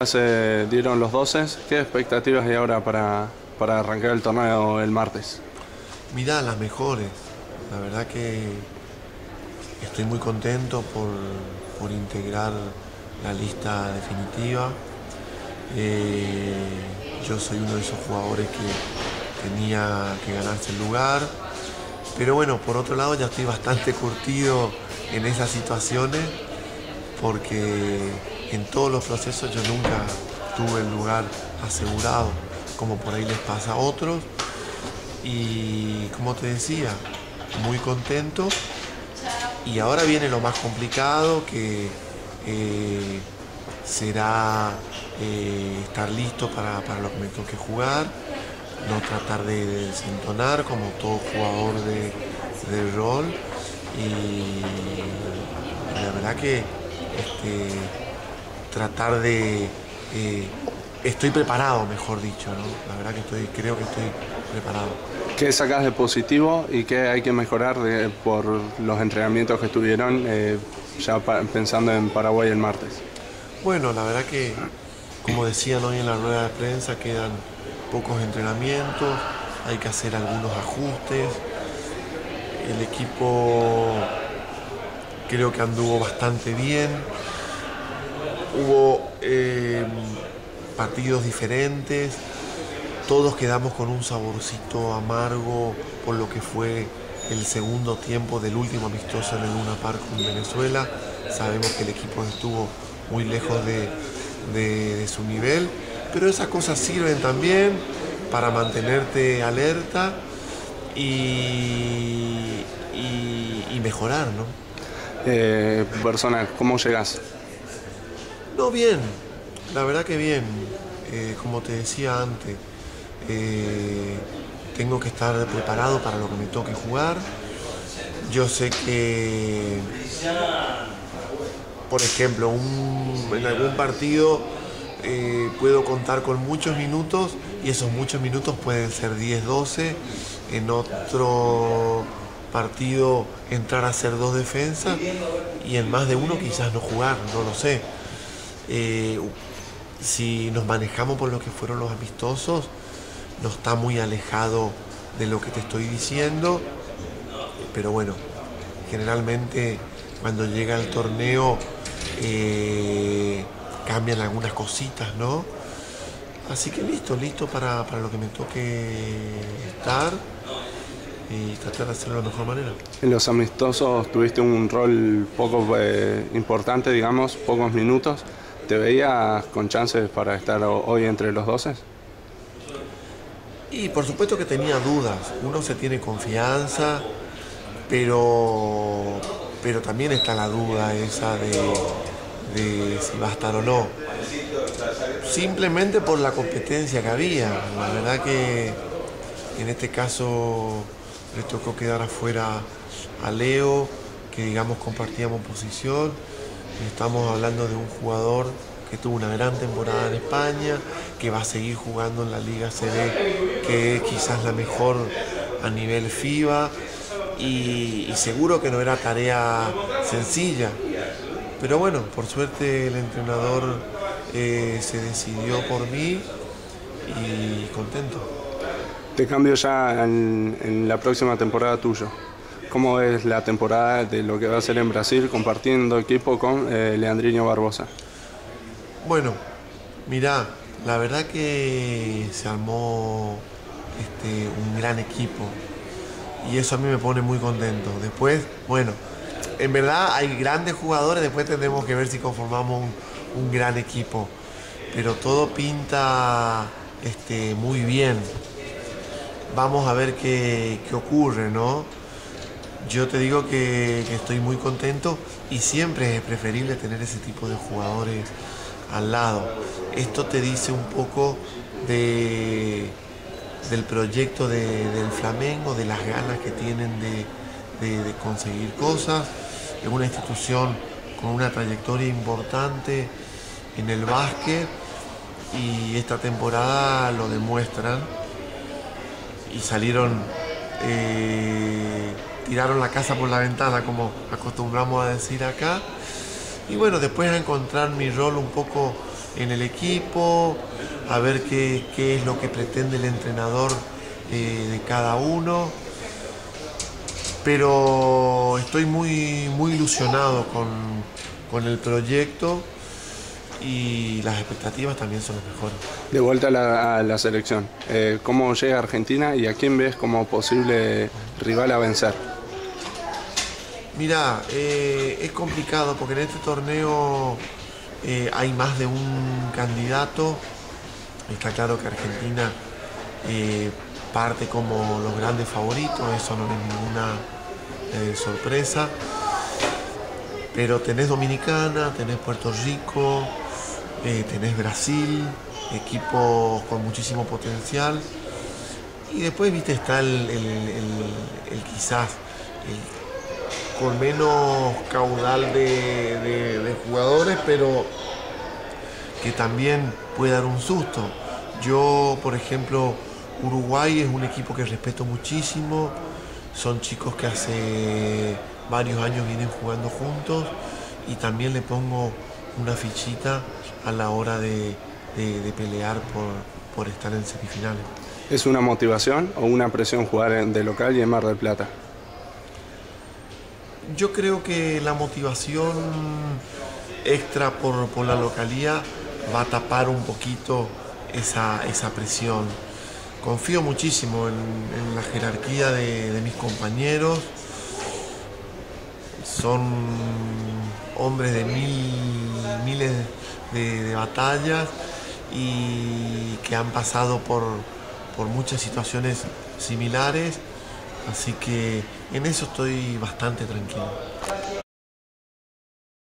Se dieron los 12. ¿Qué expectativas hay ahora para arrancar el torneo el martes? Mirá, las mejores. La verdad que estoy muy contento por integrar la lista definitiva. Yo soy uno de esos jugadores que tenía que ganarse el lugar. Pero bueno, por otro lado ya estoy bastante curtido en esas situaciones porque en todos los procesos yo nunca tuve el lugar asegurado, como por ahí les pasa a otros. Y como te decía, muy contento. Y ahora viene lo más complicado, que será estar listo para lo que me toque jugar, no tratar de desentonar como todo jugador de rol. Y la verdad que tratar de... estoy preparado, mejor dicho, ¿no? La verdad que creo que estoy preparado. ¿Qué sacás de positivo y qué hay que mejorar por los entrenamientos que estuvieron ya pensando en Paraguay el martes? Bueno, la verdad que, como decían hoy en la rueda de prensa, quedan pocos entrenamientos, hay que hacer algunos ajustes. El equipo creo que anduvo bastante bien. Hubo partidos diferentes, todos quedamos con un saborcito amargo por lo que fue el segundo tiempo del último amistoso en el Luna Park en Venezuela. Sabemos que el equipo estuvo muy lejos de su nivel, pero esas cosas sirven también para mantenerte alerta y mejorar, ¿no? Personal, ¿cómo llegás? No, bien, la verdad que bien. Como te decía antes, tengo que estar preparado para lo que me toque jugar. Yo sé que, por ejemplo, en algún partido puedo contar con muchos minutos y esos muchos minutos pueden ser 10, 12. En otro partido entrar a hacer 2 defensas y en más de uno quizás no jugar, no lo sé. Si nos manejamos por lo que fueron los amistosos, no está muy alejado de lo que te estoy diciendo, pero bueno, generalmente cuando llega el torneo cambian algunas cositas, ¿no? Así que listo para lo que me toque estar y tratar de hacerlo de la mejor manera. En los amistosos tuviste un rol poco importante, digamos, pocos minutos. ¿Te veías con chances para estar hoy entre los 12? Y por supuesto que tenía dudas. Uno se tiene confianza, pero también está la duda esa de si va a estar o no. Simplemente por la competencia que había. La verdad que en este caso le tocó quedar afuera a Leo, que digamos compartíamos posición. Estamos hablando de un jugador que tuvo una gran temporada en España, que va a seguir jugando en la Liga CB, que es quizás la mejor a nivel FIBA, y seguro que no era tarea sencilla. Pero bueno, por suerte el entrenador se decidió por mí y contento. Te cambio ya en la próxima temporada tuyo. ¿Cómo es la temporada de lo que va a ser en Brasil compartiendo equipo con Leandrinho Barbosa? Bueno, mirá, la verdad que se armó un gran equipo y eso a mí me pone muy contento. Después, bueno, en verdad hay grandes jugadores, después tendremos que ver si conformamos un gran equipo, pero todo pinta muy bien. Vamos a ver qué ocurre, ¿no? Yo te digo que estoy muy contento y siempre es preferible tener ese tipo de jugadores al lado. Esto te dice un poco del proyecto del Flamengo, de las ganas que tienen de conseguir cosas. Es una institución con una trayectoria importante en el básquet y esta temporada lo demuestran y salieron... tiraron la casa por la ventana, como acostumbramos a decir acá. Y bueno, después a encontrar mi rol un poco en el equipo, a ver qué es lo que pretende el entrenador de cada uno. Pero estoy muy ilusionado con el proyecto y las expectativas también son las mejores. De vuelta a la selección, ¿cómo llega Argentina y a quién ves como posible rival a vencer? Mirá, es complicado porque en este torneo hay más de un candidato. Está claro que Argentina parte como los grandes favoritos, eso no es ninguna sorpresa. Pero tenés Dominicana, tenés Puerto Rico, tenés Brasil, equipos con muchísimo potencial. Y después, viste, está el quizás con menos caudal de jugadores, pero que también puede dar un susto. Yo, por ejemplo, Uruguay es un equipo que respeto muchísimo, son chicos que hace varios años vienen jugando juntos y también le pongo una fichita a la hora de pelear por estar en semifinales. ¿Es una motivación o una presión jugar de local y en Mar del Plata? Yo creo que la motivación extra por la localía va a tapar un poquito esa presión. Confío muchísimo en la jerarquía de mis compañeros. Son hombres de miles de batallas y que han pasado por muchas situaciones similares. Así que en eso estoy bastante tranquilo.